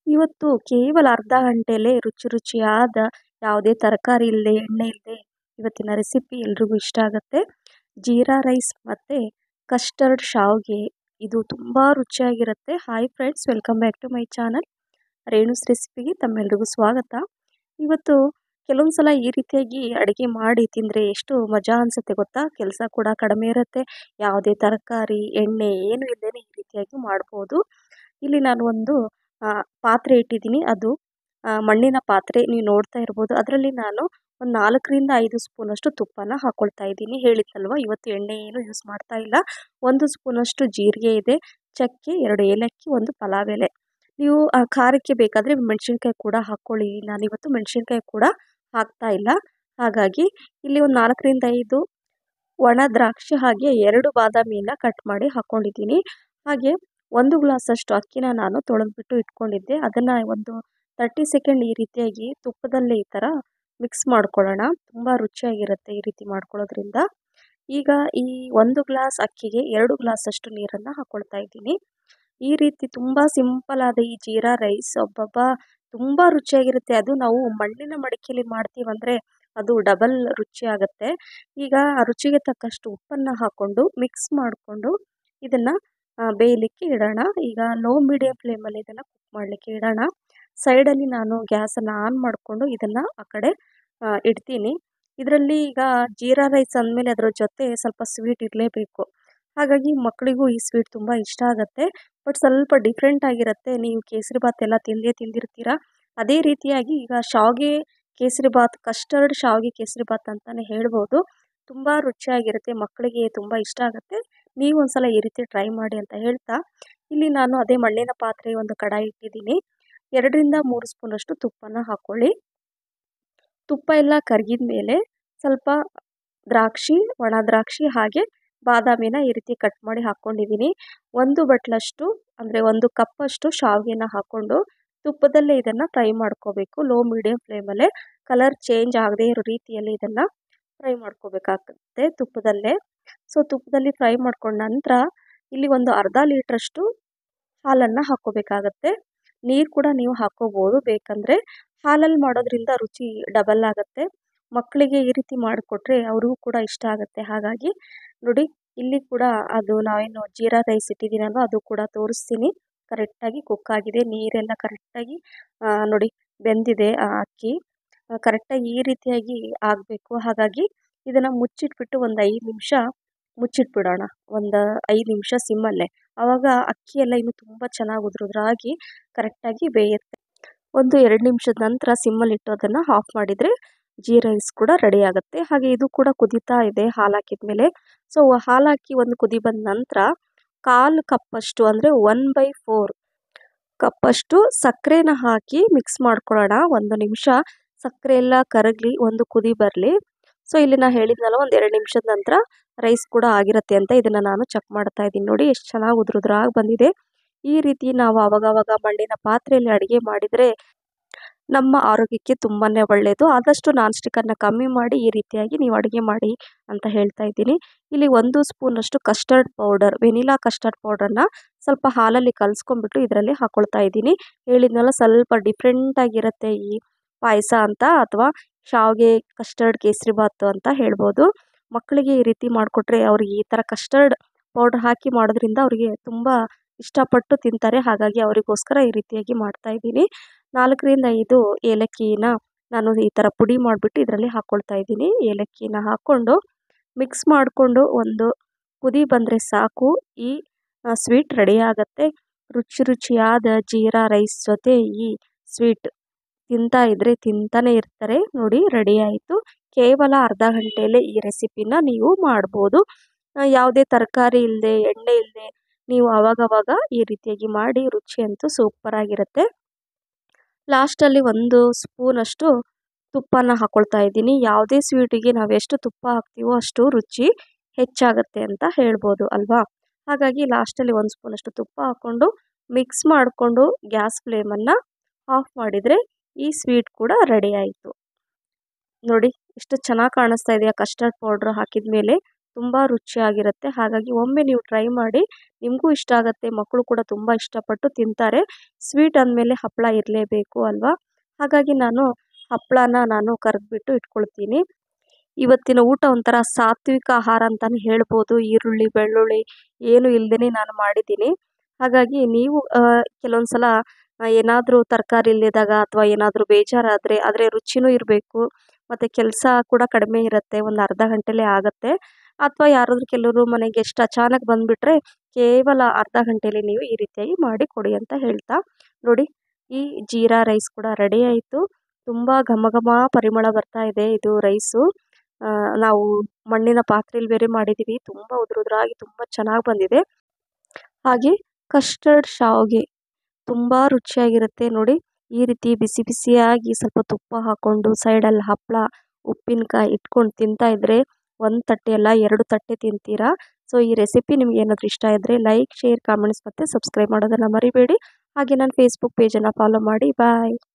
ಇವತ್ತು ಕೇವಲ ಅರ್ಧ ಗಂಟೆಯಲ್ಲೇ ರುಚಿ ರುಚಿಯಾದ ಯಾವುದೇ ತರಕಾರಿ ಇಲ್ಲದೆ ಎಣ್ಣೆ ಇಲ್ಲದೆ ಇವತ್ತಿನ ರೆಸಿಪಿ ಎಲ್ರಿಗೂ ಇಷ್ಟ ಆಗುತ್ತೆ. ಜೀರಾ ರೈಸ್ ಮತ್ತು ಕಸ್ಟರ್ಡ್ ಶಾವ್ಗೆ ಇದು ತುಂಬ ರುಚಿಯಾಗಿರುತ್ತೆ. Hi friends, welcome back to my channel Renu's ರೆಸಿಪಿಗೆ ತಮ್ಮೆಲ್ರಿಗೂ ಸ್ವಾಗತ. ಇವತ್ತು ಕೆಲವೊಂದು ಸಲ ಈ ರೀತಿಯಾಗಿ ಅಡುಗೆ ಮಾಡಿ ತಿಂದರೆ ಎಷ್ಟು ಮಜಾ ಅನಿಸುತ್ತೆ ಗೊತ್ತಾ. ಕೆಲಸ ಕೂಡ ಕಡಿಮೆ ಇರುತ್ತೆ. ಯಾವುದೇ ತರಕಾರಿ ಎಣ್ಣೆ ಏನು ಇಲ್ಲದೇ ಈ ರೀತಿಯಾಗಿ ಮಾಡ್ಬೋದು. ಇಲ್ಲಿ ನಾನು ಒಂದು ಪಾತ್ರೆ ಇಟ್ಟಿದ್ದೀನಿ. ಅದು ಮಣ್ಣಿನ ಪಾತ್ರೆ, ನೀವು ನೋಡ್ತಾ ಇರ್ಬೋದು. ಅದರಲ್ಲಿ ನಾನು ಒಂದು 4ರಿಂದ 5 ಸ್ಪೂನಷ್ಟು ತುಪ್ಪನ ಹಾಕ್ಕೊಳ್ತಾ ಇದ್ದೀನಿ. ಹೇಳಿದ್ದಲ್ವ, ಇವತ್ತು ಎಣ್ಣೆ ಏನು ಯೂಸ್ ಮಾಡ್ತಾ ಇಲ್ಲ. 1 ಸ್ಪೂನಷ್ಟು ಜೀರಿಗೆ ಇದೆ, ಚಕ್ಕೆ, 2 ಏಲಕ್ಕಿ, 1 ಪಲಾವ್ ಎಲೆ. ನೀವು ಖಾರಕ್ಕೆ ಬೇಕಾದರೆ ಮೆಣಸಿನ್ಕಾಯಿ ಕೂಡ ಹಾಕ್ಕೊಳ್ಳಿ. ನಾನಿವತ್ತು ಮೆಣಸಿನ್ಕಾಯಿ ಕೂಡ ಹಾಕ್ತಾ ಇಲ್ಲ. ಹಾಗಾಗಿ ಇಲ್ಲಿ ಒಂದು 4ರಿಂದ 5 ಒಣ ದ್ರಾಕ್ಷಿ ಹಾಗೆ 2 ಬಾದಾಮಿನ ಕಟ್ ಮಾಡಿ ಹಾಕ್ಕೊಂಡಿದ್ದೀನಿ. ಹಾಗೆ 1 ಗ್ಲಾಸಷ್ಟು ಅಕ್ಕಿನ ನಾನು ತೊಳೆದ್ಬಿಟ್ಟು ಇಟ್ಕೊಂಡಿದ್ದೆ. ಅದನ್ನು ಒಂದು 30 ಸೆಕೆಂಡ್ ಈ ರೀತಿಯಾಗಿ ತುಪ್ಪದಲ್ಲೇ ಈ ಥರ ಮಿಕ್ಸ್ ಮಾಡ್ಕೊಳ್ಳೋಣ. ತುಂಬ ರುಚಿಯಾಗಿರುತ್ತೆ ಈ ರೀತಿ ಮಾಡ್ಕೊಳ್ಳೋದ್ರಿಂದ. ಈಗ ಈ 1 ಗ್ಲಾಸ್ ಅಕ್ಕಿಗೆ 2 ಗ್ಲಾಸಷ್ಟು ನೀರನ್ನು ಹಾಕ್ಕೊಳ್ತಾ ಇದ್ದೀನಿ. ಈ ರೀತಿ ತುಂಬ ಸಿಂಪಲ್ ಆದ ಈ ಜೀರಾ ರೈಸ್ ಒಬ್ಬೊಬ್ಬ ತುಂಬ ರುಚಿಯಾಗಿರುತ್ತೆ. ಅದು ನಾವು ಮಣ್ಣಿನ ಮಡಿಕೆಯಲ್ಲಿ ಮಾಡ್ತೀವಂದರೆ ಅದು ಡಬಲ್ ರುಚಿಯಾಗುತ್ತೆ. ಈಗ ರುಚಿಗೆ ತಕ್ಕಷ್ಟು ಉಪ್ಪನ್ನು ಹಾಕ್ಕೊಂಡು ಮಿಕ್ಸ್ ಮಾಡಿಕೊಂಡು ಇದನ್ನು ಬೇಯಲಿಕ್ಕೆ ಇಡೋಣ. ಈಗ ಲೋ ಮೀಡಿಯಂ ಫ್ಲೇಮಲ್ಲಿ ಇದನ್ನು ಕುಕ್ ಮಾಡಲಿಕ್ಕೆ ಇಡೋಣ. ಸೈಡಲ್ಲಿ ನಾನು ಗ್ಯಾಸನ್ನು ಆನ್ ಮಾಡಿಕೊಂಡು ಇದನ್ನು ಆ ಕಡೆ ಇಡ್ತೀನಿ. ಇದರಲ್ಲಿ ಈಗ ಜೀರಾ ರೈಸ್ ಅಂದಮೇಲೆ ಅದರ ಜೊತೆ ಸ್ವಲ್ಪ ಸ್ವೀಟ್ ಇರಲೇಬೇಕು. ಹಾಗಾಗಿ ಮಕ್ಕಳಿಗೂ ಈ ಸ್ವೀಟ್ ತುಂಬ ಇಷ್ಟ ಆಗುತ್ತೆ. ಬಟ್ ಸ್ವಲ್ಪ ಡಿಫ್ರೆಂಟ್ ಆಗಿರುತ್ತೆ. ನೀವು ಕೇಸರಿಬಾತ್ ಎಲ್ಲ ತಿಂದಿರ್ತೀರ. ಅದೇ ರೀತಿಯಾಗಿ ಈಗ ಶಾವಿಗೆ ಕೇಸರಿಬಾತ್, ಕಸ್ಟರ್ಡ್ ಶಾವಿಗೆ ಕೇಸರಿಬಾತ್ ಅಂತಲೇ ಹೇಳ್ಬೋದು. ತುಂಬ ರುಚಿಯಾಗಿರುತ್ತೆ, ಮಕ್ಕಳಿಗೆ ತುಂಬ ಇಷ್ಟ ಆಗುತ್ತೆ. ನೀವು ಒಂದ್ಸಲ ಈ ರೀತಿ ಟ್ರೈ ಮಾಡಿ ಅಂತ ಹೇಳ್ತಾ, ಇಲ್ಲಿ ನಾನು ಅದೇ ಮಣ್ಣಿನ ಪಾತ್ರೆ ಒಂದು ಕಡಾಯಿ ಇಟ್ಟಿದ್ದೀನಿ. 2ರಿಂದ 3 ಸ್ಪೂನಷ್ಟು ತುಪ್ಪನ ಹಾಕ್ಕೊಳ್ಳಿ. ತುಪ್ಪ ಎಲ್ಲ ಕರಗಿದ ಮೇಲೆ ಸ್ವಲ್ಪ ದ್ರಾಕ್ಷಿ, ಒಣ ದ್ರಾಕ್ಷಿ ಹಾಗೆ ಬಾದಾಮಿನ ಈ ರೀತಿ ಕಟ್ ಮಾಡಿ ಹಾಕ್ಕೊಂಡಿದ್ದೀನಿ. 1 ಬಟ್ಲಷ್ಟು ಅಂದರೆ 1 ಕಪ್ಪಷ್ಟು ಶಾವಿಗೆನ ಹಾಕ್ಕೊಂಡು ತುಪ್ಪದಲ್ಲೇ ಇದನ್ನು ಫ್ರೈ ಮಾಡ್ಕೋಬೇಕು. ಲೋ ಮೀಡಿಯಂ ಫ್ಲೇಮಲ್ಲೇ, ಕಲರ್ ಚೇಂಜ್ ಆಗದೇ ಇರೋ ರೀತಿಯಲ್ಲಿ ಇದನ್ನು ಫ್ರೈ ಮಾಡ್ಕೋಬೇಕಾಗುತ್ತೆ ತುಪ್ಪದಲ್ಲೇ. ಸೊ ತುಪ್ಪದಲ್ಲಿ ಫ್ರೈ ಮಾಡ್ಕೊಂಡ ನಂತರ ಇಲ್ಲಿ ಒಂದು ಅರ್ಧ ಲೀಟ್ರಷ್ಟು ಹಾಲನ್ನು ಹಾಕ್ಕೋಬೇಕಾಗತ್ತೆ. ನೀರು ಕೂಡ ನೀವು ಹಾಕ್ಕೋಬೋದು ಬೇಕಂದರೆ. ಹಾಲಲ್ಲಿ ಮಾಡೋದ್ರಿಂದ ರುಚಿ ಡಬಲ್ ಆಗುತ್ತೆ. ಮಕ್ಕಳಿಗೆ ಈ ರೀತಿ ಮಾಡಿಕೊಟ್ರೆ ಅವ್ರಿಗೂ ಕೂಡ ಇಷ್ಟ ಆಗುತ್ತೆ. ಹಾಗಾಗಿ ನೋಡಿ, ಇಲ್ಲಿ ಕೂಡ ಅದು ನಾವೇನು ಜೀರಾ ರೈಸ್ ಇಟ್ಟಿದ್ದೀನಲ್ವ ಅದು ಕೂಡ ತೋರಿಸ್ತೀನಿ. ಕರೆಕ್ಟಾಗಿ ಕುಕ್ ಆಗಿದೆ, ನೀರೆಲ್ಲ ಕರೆಕ್ಟಾಗಿ ನೋಡಿ ಬೆಂದಿದೆ. ಅಕ್ಕಿ ಕರೆಕ್ಟಾಗಿ ಈ ರೀತಿಯಾಗಿ ಆಗಬೇಕು. ಹಾಗಾಗಿ ಇದನ್ನು ಮುಚ್ಚಿಟ್ಬಿಟ್ಟು ಒಂದು 5 ನಿಮಿಷ ಮುಚ್ಚಿಟ್ಬಿಡೋಣ. ಒಂದು 5 ನಿಮಿಷ ಸಿಮ್ಮಲ್ಲೇ. ಆವಾಗ ಅಕ್ಕಿ ಎಲ್ಲ ಇನ್ನೂ ತುಂಬ ಚೆನ್ನಾಗಿ ಉದುರಾಗಿ ಕರೆಕ್ಟಾಗಿ ಬೇಯುತ್ತೆ. ಒಂದು 2 ನಿಮಿಷದ ನಂತರ ಸಿಮ್ಮಲ್ಲಿಟ್ಟು ಅದನ್ನು ಆಫ್ ಮಾಡಿದರೆ ಜೀ ರೈಸ್ ಕೂಡ ರೆಡಿ ಆಗುತ್ತೆ. ಹಾಗೆ ಇದು ಕೂಡ ಕುದೀತಾ ಇದೆ ಹಾಲು ಹಾಕಿದ ಮೇಲೆ. ಸೊ ಹಾಲು ಹಾಕಿ ಒಂದು ಕುದಿ ಬಂದ ನಂತರ 1/4 ಕಪ್ಪಷ್ಟು ಅಂದರೆ 1/4 ಕಪ್ಪಷ್ಟು ಸಕ್ಕರೆನ ಹಾಕಿ ಮಿಕ್ಸ್ ಮಾಡ್ಕೊಳ್ಳೋಣ. 1 ನಿಮಿಷ ಸಕ್ಕರೆ ಎಲ್ಲ ಕರಗಲಿ, ಒಂದು ಕುದಿ ಬರಲಿ. ಸೊ ಇಲ್ಲಿ ನಾನು ಹೇಳಿದ್ನಲ್ಲ, ಒಂದು 2 ನಿಮಿಷದ ನಂತರ ರೈಸ್ ಕೂಡ ಆಗಿರುತ್ತೆ ಅಂತ ಇದನ್ನು ನಾನು ಚೆಕ್ ಮಾಡ್ತಾ ಇದ್ದೀನಿ. ನೋಡಿ ಎಷ್ಟು ಚೆನ್ನಾಗಿ ಉದುರಾಗಿ ಬಂದಿದೆ. ಈ ರೀತಿ ನಾವು ಆವಾಗವಾಗ ಮಣ್ಣಿನ ಪಾತ್ರೆಯಲ್ಲಿ ಅಡುಗೆ ಮಾಡಿದರೆ ನಮ್ಮ ಆರೋಗ್ಯಕ್ಕೆ ತುಂಬಾ ಒಳ್ಳೆಯದು. ಆದಷ್ಟು ನಾನ್ ಸ್ಟಿಕ್ಕನ್ನು ಕಮ್ಮಿ ಮಾಡಿ ಈ ರೀತಿಯಾಗಿ ನೀವು ಅಡುಗೆ ಮಾಡಿ ಅಂತ ಹೇಳ್ತಾ ಇದ್ದೀನಿ. ಇಲ್ಲಿ 1 ಸ್ಪೂನಷ್ಟು ಕಸ್ಟರ್ಡ್ ಪೌಡರ್, ವೆನಿಲಾ ಕಸ್ಟರ್ಡ್ ಪೌಡರ್ನ ಸ್ವಲ್ಪ ಹಾಲಲ್ಲಿ ಕಲಿಸ್ಕೊಂಡ್ಬಿಟ್ಟು ಇದರಲ್ಲಿ ಹಾಕ್ಕೊಳ್ತಾ ಇದ್ದೀನಿ. ಹೇಳಿದ್ನಲ್ಲ, ಸ್ವಲ್ಪ ಡಿಫ್ರೆಂಟಾಗಿರುತ್ತೆ ಈ ಪಾಯಸ ಅಂತ, ಅಥವಾ ಶಾವಿಗೆ ಕಸ್ಟರ್ಡ್ ಕೇಸರಿಬಾತು ಅಂತ ಹೇಳ್ಬೋದು. ಮಕ್ಕಳಿಗೆ ಈ ರೀತಿ ಮಾಡಿಕೊಟ್ರೆ ಅವ್ರಿಗೆ ಈ ಥರ ಕಸ್ಟರ್ಡ್ ಪೌಡರ್ ಹಾಕಿ ಮಾಡೋದ್ರಿಂದ ಅವರಿಗೆ ತುಂಬ ಇಷ್ಟಪಟ್ಟು ತಿಂತಾರೆ. ಹಾಗಾಗಿ ಅವರಿಗೋಸ್ಕರ ಈ ರೀತಿಯಾಗಿ ಮಾಡ್ತಾ ಇದ್ದೀನಿ. 4ರಿಂದ 5 ಏಲಕ್ಕಿನ ನಾನು ಈ ಥರ ಪುಡಿ ಮಾಡಿಬಿಟ್ಟು ಇದರಲ್ಲಿ ಹಾಕ್ಕೊಳ್ತಾ ಇದ್ದೀನಿ. ಏಲಕ್ಕಿನ ಹಾಕ್ಕೊಂಡು ಮಿಕ್ಸ್ ಮಾಡಿಕೊಂಡು ಒಂದು ಕುದಿ ಬಂದರೆ ಸಾಕು, ಈ ಸ್ವೀಟ್ ರೆಡಿ ಆಗುತ್ತೆ. ರುಚಿ ರುಚಿಯಾದ ಜೀರಾ ರೈಸ್ ಜೊತೆ ಈ ಸ್ವೀಟ್ ತಿಂತಾ ಇದ್ದರೆ ತಿಂತಾನೆ ಇರ್ತಾರೆ. ನೋಡಿ, ರೆಡಿ ಆಯಿತು. ಕೇವಲ ಅರ್ಧ ಗಂಟೆಯಲ್ಲೇ ಈ ರೆಸಿಪಿನ ನೀವು ಮಾಡ್ಬೋದು. ಯಾವುದೇ ತರಕಾರಿ ಇಲ್ಲದೆ, ಎಣ್ಣೆ ಇಲ್ಲದೆ ನೀವು ಆವಾಗವಾಗ ಈ ರೀತಿಯಾಗಿ ಮಾಡಿ, ರುಚಿ ಅಂತೂ ಸೂಪರಾಗಿರುತ್ತೆ. ಲಾಸ್ಟಲ್ಲಿ 1 ಸ್ಪೂನಷ್ಟು ತುಪ್ಪನ ಹಾಕ್ಕೊಳ್ತಾ ಇದ್ದೀನಿ. ಯಾವುದೇ ಸ್ವೀಟಿಗೆ ನಾವು ಎಷ್ಟು ತುಪ್ಪ ಹಾಕ್ತೀವೋ ಅಷ್ಟು ರುಚಿ ಹೆಚ್ಚಾಗುತ್ತೆ ಅಂತ ಹೇಳ್ಬೋದು ಅಲ್ವಾ. ಹಾಗಾಗಿ ಲಾಸ್ಟಲ್ಲಿ 1 ಸ್ಪೂನಷ್ಟು ತುಪ್ಪ ಹಾಕ್ಕೊಂಡು ಮಿಕ್ಸ್ ಮಾಡಿಕೊಂಡು ಗ್ಯಾಸ್ ಫ್ಲೇಮನ್ನು ಆಫ್ ಮಾಡಿದರೆ ಈ ಸ್ವೀಟ್ ಕೂಡ ರೆಡಿ ಆಯಿತು. ನೋಡಿ ಎಷ್ಟು ಚೆನ್ನಾಗಿ ಕಾಣಿಸ್ತಾ ಇದೆಯಾ ಕಸ್ಟರ್ಡ್ ಪೌಡ್ರ್ ಹಾಕಿದ ಮೇಲೆ. ತುಂಬ ರುಚಿಯಾಗಿರುತ್ತೆ. ಹಾಗಾಗಿ ಒಮ್ಮೆ ನೀವು ಟ್ರೈ ಮಾಡಿ, ನಿಮಗೂ ಇಷ್ಟ ಆಗುತ್ತೆ, ಮಕ್ಕಳು ಕೂಡ ತುಂಬ ಇಷ್ಟಪಟ್ಟು ತಿಂತಾರೆ. ಸ್ವೀಟ್ ಅಂದಮೇಲೆ ಹಪ್ಪಳ ಇರಲೇಬೇಕು ಅಲ್ವಾ? ಹಾಗಾಗಿ ಹಪ್ಪಳನ ಕರೆದ್ಬಿಟ್ಟು ಇಟ್ಕೊಳ್ತೀನಿ. ಇವತ್ತಿನ ಊಟ ಒಂಥರ ಸಾತ್ವಿಕ ಆಹಾರ ಅಂತಲೇ ಹೇಳ್ಬೋದು. ಈರುಳ್ಳಿ, ಬೆಳ್ಳುಳ್ಳಿ ಏನು ಇಲ್ಲದೇ ನಾನು ಮಾಡಿದ್ದೀನಿ. ಹಾಗಾಗಿ ನೀವು ಕೆಲವೊಂದು ಸಲ ಏನಾದರೂ ತರಕಾರಿ ಇಲ್ಲದಾಗ ಅಥವಾ ಏನಾದರೂ ಬೇಜಾರಾದರೆ, ಆದರೆ ರುಚಿನೂ ಇರಬೇಕು ಮತ್ತು ಕೆಲಸ ಕೂಡ ಕಡಿಮೆ ಇರುತ್ತೆ, ಒಂದು ಅರ್ಧ ಗಂಟೆಲೇ ಆಗುತ್ತೆ. ಅಥವಾ ಯಾರಾದರೂ ಕೆಲವರು ಮನೆಗೆ ಗೆಸ್ಟ್ ಅಚಾನಕ್ ಬಂದುಬಿಟ್ರೆ ಕೇವಲ ಅರ್ಧ ಗಂಟೆಯಲ್ಲಿ ನೀವು ಈ ರೀತಿಯಾಗಿ ಮಾಡಿ ಕೊಡಿ ಅಂತ ಹೇಳ್ತಾ, ನೋಡಿ ಈ ಜೀರಾ ರೈಸ್ ಕೂಡ ರೆಡಿ ಆಯಿತು. ತುಂಬ ಘಮ ಘಮ ಪರಿಮಳ ಬರ್ತಾ ಇದೆ ಇದು ರೈಸು. ನಾವು ಮಣ್ಣಿನ ಪಾತ್ರೆಯಲ್ಲಿ ಬೇರೆ ಮಾಡಿದ್ದೀವಿ. ತುಂಬ ಉದುರುದ್ರಾಗಿ ತುಂಬ ಚೆನ್ನಾಗಿ ಬಂದಿದೆ. ಹಾಗೆ ಕಸ್ಟರ್ಡ್ ಶಾವಿಗೆ ತುಂಬ ರುಚಿಯಾಗಿರುತ್ತೆ ನೋಡಿ. ಈ ರೀತಿ ಬಿಸಿ ಬಿಸಿಯಾಗಿ ಸ್ವಲ್ಪ ತುಪ್ಪ ಹಾಕ್ಕೊಂಡು ಸೈಡಲ್ಲಿ ಹಪ್ಪಳ, ಉಪ್ಪಿನಕಾಯಿ ಇಟ್ಕೊಂಡು ತಿಂತಾ ಇದ್ದರೆ ಒಂದು ತಟ್ಟೆ ಅಲ್ಲ 2 ತಟ್ಟೆ ತಿಂತೀರಾ. ಸೊ ಈ ರೆಸಿಪಿ ನಿಮ್ಗೆ ಏನಾದರೂ ಇಷ್ಟ ಇದ್ದರೆ ಲೈಕ್, ಶೇರ್, ಕಾಮೆಂಟ್ಸ್ ಮತ್ತು ಸಬ್ಸ್ಕ್ರೈಬ್ ಮಾಡೋದನ್ನು ಮರಿಬೇಡಿ. ಹಾಗೆ ನನ್ನ ಫೇಸ್ಬುಕ್ ಪೇಜನ್ನು ಫಾಲೋ ಮಾಡಿ. ಬಾಯ್.